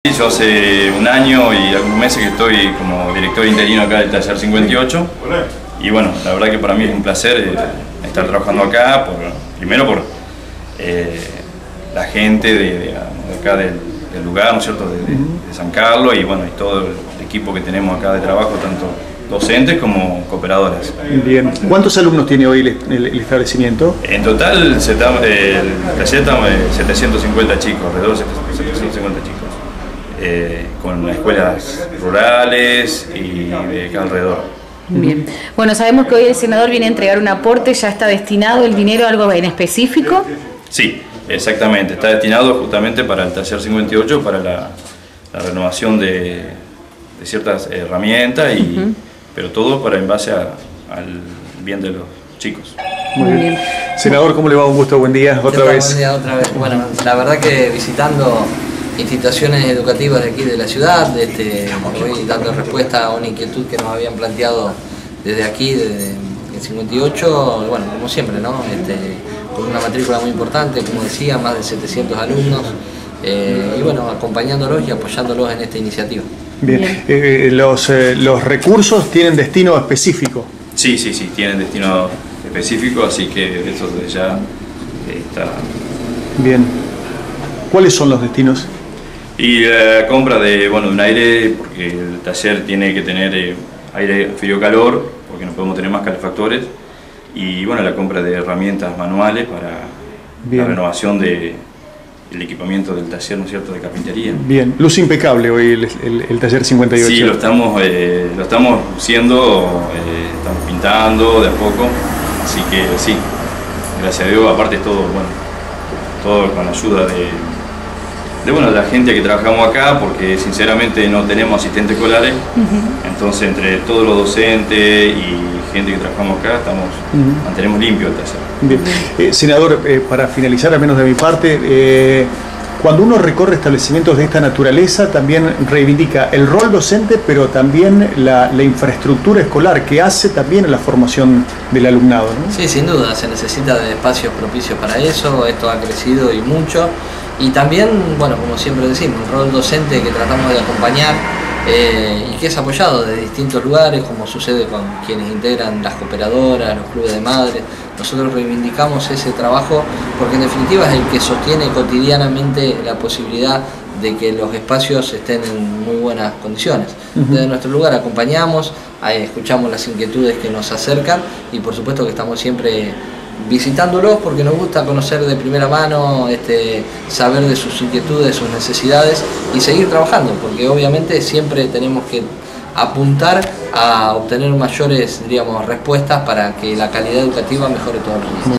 Yo hace un año y algunos meses que estoy como director interino acá del Taller 58 y bueno, la verdad que para mí es un placer estar trabajando acá, primero por la gente de acá del lugar, ¿no es cierto?, de San Carlos y bueno, y todo el equipo que tenemos acá de trabajo, tanto docentes como cooperadoras. Bien. ¿Cuántos alumnos tiene hoy el establecimiento? En total el taller estamos 750 chicos, alrededor de 750 chicos. Con escuelas rurales y de acá alrededor. Bien. Bueno, sabemos que hoy el senador viene a entregar un aporte, ¿ya está destinado el dinero a algo en específico? Sí, exactamente, está destinado justamente para el Taller 58, para la renovación de ciertas herramientas, pero todo para en base al bien de los chicos. Muy bien. Senador, ¿cómo le va? Un gusto, buen día, otra vez. Buen día, otra vez. Bueno, la verdad que visitando instituciones educativas de aquí de la ciudad, hoy dando respuesta a una inquietud que nos habían planteado desde aquí, desde el 58, bueno, como siempre, ¿no? Con una matrícula muy importante, como decía, más de 700 alumnos, y bueno, acompañándolos y apoyándolos en esta iniciativa. Bien, los recursos tienen destino específico. Sí, tienen destino específico, así que eso desde ya está. Bien, ¿cuáles son los destinos? Y la compra de un aire, porque el taller tiene que tener aire frío-calor, porque no podemos tener más calefactores, y bueno, la compra de herramientas manuales para la renovación del equipamiento del taller, ¿no es cierto?, de carpintería. Bien, luz impecable hoy el taller 58. Sí, lo estamos haciendo, estamos pintando de a poco, así que sí, gracias a Dios, aparte todo con la ayuda de la gente que trabajamos acá, porque sinceramente no tenemos asistentes escolares, entonces entre todos los docentes y gente que trabajamos acá mantenemos limpio el taller. Bien. Senador, para finalizar, al menos de mi parte, cuando uno recorre establecimientos de esta naturaleza también reivindica el rol docente, pero también la infraestructura escolar que hace también a la formación del alumnado, ¿no? Sí, sin duda, se necesita de espacios propicios para eso, esto ha crecido y mucho. Y también, bueno, como siempre decimos, un rol docente que tratamos de acompañar y que es apoyado de distintos lugares, como sucede con quienes integran las cooperadoras, los clubes de madres. Nosotros reivindicamos ese trabajo porque en definitiva es el que sostiene cotidianamente la posibilidad de que los espacios estén en muy buenas condiciones. Desde nuestro lugar acompañamos, escuchamos las inquietudes que nos acercan y por supuesto que estamos siempre visitándolos porque nos gusta conocer de primera mano, saber de sus inquietudes, sus necesidades y seguir trabajando, porque obviamente siempre tenemos que apuntar a obtener mayores, respuestas para que la calidad educativa mejore todos los días.